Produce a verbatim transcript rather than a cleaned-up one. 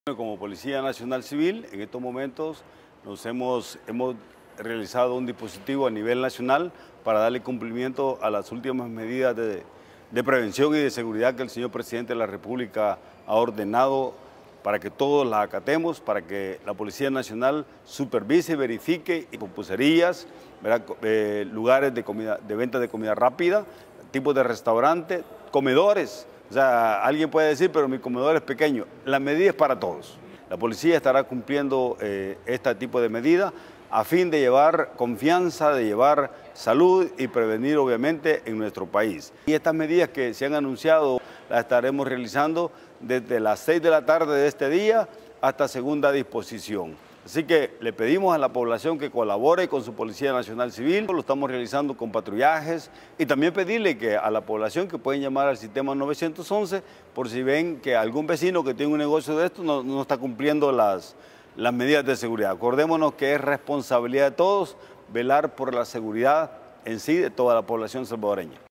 Como Policía Nacional Civil, en estos momentos nos hemos, hemos realizado un dispositivo a nivel nacional para darle cumplimiento a las últimas medidas de, de prevención y de seguridad que el señor Presidente de la República ha ordenado para que todos las acatemos, para que la Policía Nacional supervise, verifique y pupuserías, eh, lugares de, comida, de venta de comida rápida, tipos de restaurantes, comedores. O sea, alguien puede decir, pero mi comedor es pequeño. La medida es para todos. La policía estará cumpliendo eh, este tipo de medidas a fin de llevar confianza, de llevar salud y prevenir, obviamente, en nuestro país. Y estas medidas que se han anunciado las estaremos realizando desde las seis de la tarde de este día hasta segunda disposición. Así que le pedimos a la población que colabore con su Policía Nacional Civil. Lo estamos realizando con patrullajes y también pedirle que a la población que pueden llamar al sistema nueve once por si ven que algún vecino que tiene un negocio de esto no, no está cumpliendo las, las medidas de seguridad. Acordémonos que es responsabilidad de todos velar por la seguridad en sí de toda la población salvadoreña.